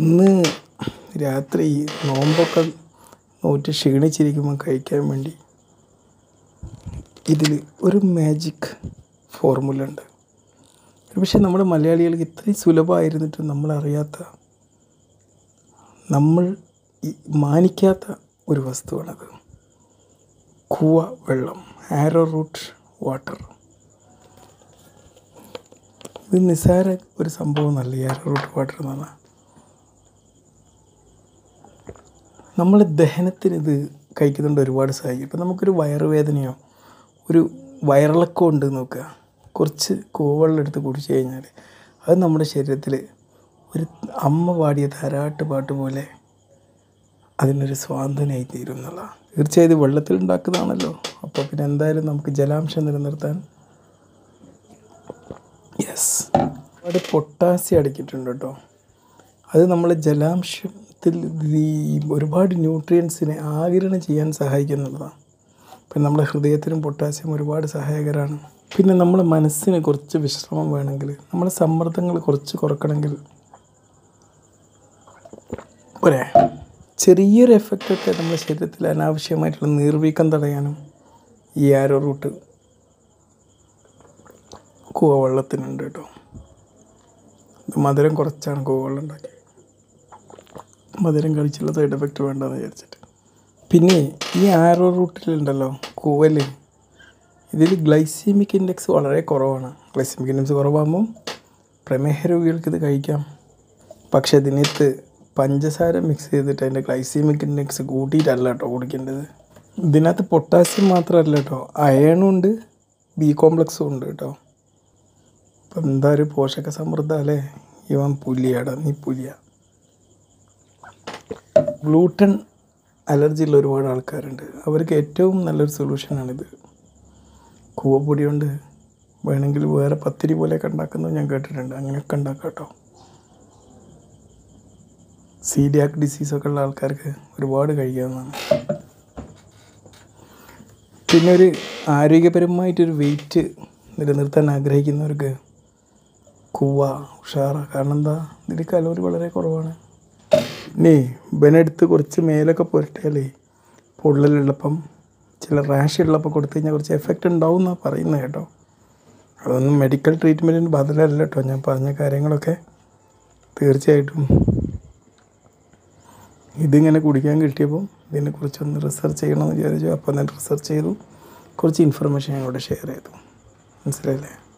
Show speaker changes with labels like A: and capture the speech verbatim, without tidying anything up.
A: ഇന്ന് രാത്രി നോമ്പൊക്കെ നോറ്റ് ക്ഷീണിച്ചിരിക്കുമ്പോൾ കഴിക്കാൻ വേണ്ടി ഇതിൽ ഒരു മാജിക് ഫോർമുല ഉണ്ട്. പക്ഷേ നമ്മുടെ മലയാളികൾക്ക് ഇത്രയും സുലഭമായിരുന്നിട്ടും നമ്മളറിയാത്ത, നമ്മൾ മാനിക്കാത്ത ഒരു വസ്തുവാണത്. കൂവ വെള്ളം, ആരോ റൂട്ട് വാട്ടർ. ഇത് നിസ്സാര ഒരു സംഭവമല്ല. ഈ ആരോ റൂട്ട് വാട്ടർ എന്ന് പറഞ്ഞാൽ നമ്മൾ ദഹനത്തിന് ഇത് കഴിക്കുന്നുണ്ട് ഒരുപാട് സഹായിക്കും. ഇപ്പം നമുക്കൊരു വയറുവേദനയോ ഒരു വയറിളക്കമോ ഉണ്ട് നോക്കുക, കുറച്ച് കൂവെള്ളം എടുത്ത് കുടിച്ചു കഴിഞ്ഞാൽ അത് നമ്മുടെ ശരീരത്തിൽ ഒരു അമ്മ പാടിയ താരാട്ട് പാട്ട് പോലെ അതിനൊരു സ്വാന്തനയായി തീരും എന്നുള്ളതാണ്. തീർച്ചയായും ഇത് വെള്ളത്തിൽ ഉണ്ടാക്കുന്നതാണല്ലോ. അപ്പോൾ പിന്നെ എന്തായാലും നമുക്ക് ജലാംശം നിലനിർത്താൻ യെസ് അവിടെ പൊട്ടാസ്യം അടക്കിയിട്ടുണ്ട് കേട്ടോ. അത് നമ്മളെ ജലാംശത്തിൽ ഈ ഒരുപാട് ന്യൂട്രിയൻസിനെ ആഗിരണം ചെയ്യാൻ സഹായിക്കുന്നുള്ളതാണ്. പിന്നെ നമ്മുടെ ഹൃദയത്തിനും പൊട്ടാസ്യം ഒരുപാട് സഹായകരമാണ്. പിന്നെ നമ്മുടെ മനസ്സിന് കുറച്ച് വിശ്രമം വേണമെങ്കിൽ, നമ്മുടെ സമ്മർദ്ദങ്ങൾ കുറച്ച് കുറക്കണമെങ്കിൽ പോരെ, ചെറിയൊരു എഫക്റ്റൊക്കെ നമ്മുടെ ശരീരത്തിൽ അനാവശ്യമായിട്ടുള്ള നീർവീക്കം തടയാനും ഈ ആരോ റൂട്ട് കൂവ വെള്ളത്തിനുണ്ട് കേട്ടോ. മധുരം കുറച്ചാണ് കൂവ വെള്ളം ഉണ്ടാക്കിയത്. മധുരം കഴിച്ചുള്ള സൈഡ് എഫക്റ്റ് വേണ്ടെന്ന് വിചാരിച്ചിട്ട്. പിന്നെ ഈ ആരോ റൂട്ടിലുണ്ടല്ലോ കൂവൽ, ഇതിൽ ഗ്ലൈസീമിക് ഇൻഡെക്സ് വളരെ കുറവാണ്. ഗ്ലൈസീമിക് ഇൻഡെക്സ് കുറവാകുമ്പം പ്രമേഹ രോഗികൾക്ക് ഇത് കഴിക്കാം. പക്ഷെ ഇതിനകത്ത് പഞ്ചസാര മിക്സ് ചെയ്തിട്ട് അതിൻ്റെ ഗ്ലൈസീമിക് ഇൻഡെക്സ് കൂട്ടിയിട്ടല്ല കേട്ടോ കുടിക്കേണ്ടത്. ഇതിനകത്ത് പൊട്ടാസ്യം മാത്രമല്ല കേട്ടോ, അയണും ഉണ്ട്, ബി കോംപ്ലക്സും ഉണ്ട് കേട്ടോ. അപ്പം എന്താ ഒരു പോഷക സമൃദ്ധ അല്ലേ. ഇവൻ പുലിയാടാ, നീ പുലിയ. ഗ്ലൂട്ടൻ അലർജി ഉള്ള ഒരുപാട് ആൾക്കാരുണ്ട്. അവർക്ക് ഏറ്റവും നല്ലൊരു സൊല്യൂഷനാണിത്. കൂവപ്പൊടി കൊണ്ട് വേണമെങ്കിൽ വേറെ പത്തിരി പോലെയൊക്കെ ഉണ്ടാക്കുന്നത് ഞാൻ കേട്ടിട്ടുണ്ട്. അങ്ങനെയൊക്കെ ഉണ്ടാക്കാം കേട്ടോ. സീലിയാക് ഡിസീസൊക്കെ ഉള്ള ആൾക്കാർക്ക് ഒരുപാട് കഴിക്കാവുന്നതാണ്. പിന്നെ ഒരു ആരോഗ്യപരമായിട്ടൊരു വെയിറ്റ് നിലനിർത്താൻ ആഗ്രഹിക്കുന്നവർക്ക് കൂവ ഉഷാറ. കാരണം എന്താ, ഇതിൽ കലോറി വളരെ കുറവാണ്. പിന്നെ ഇവനെടുത്ത് കുറച്ച് മേലൊക്കെ പുരട്ടിയാലേ പൊള്ളലുള്ളപ്പം, ചില റാഷ് ഉള്ളപ്പോൾ കൊടുത്തു കഴിഞ്ഞാൽ കുറച്ച് എഫക്റ്റ് ഉണ്ടാവും എന്നാണ് പറയുന്നത് കേട്ടോ. അതൊന്നും മെഡിക്കൽ ട്രീറ്റ്മെൻറ്റിന് ബദലല്ല കേട്ടോ ഞാൻ പറഞ്ഞ കാര്യങ്ങളൊക്കെ. തീർച്ചയായിട്ടും ഇതിങ്ങനെ കുടിക്കാൻ കിട്ടിയപ്പോൾ ഇതിനെക്കുറിച്ചൊന്ന് റിസർച്ച് ചെയ്യണമെന്ന് വിചാരിച്ചു. അപ്പോൾ ഞാൻ റിസർച്ച് ചെയ്തു, കുറച്ച് ഇൻഫർമേഷൻ ഞങ്ങളോട് ഷെയർ ചെയ്തു. മനസ്സിലായില്ലേ?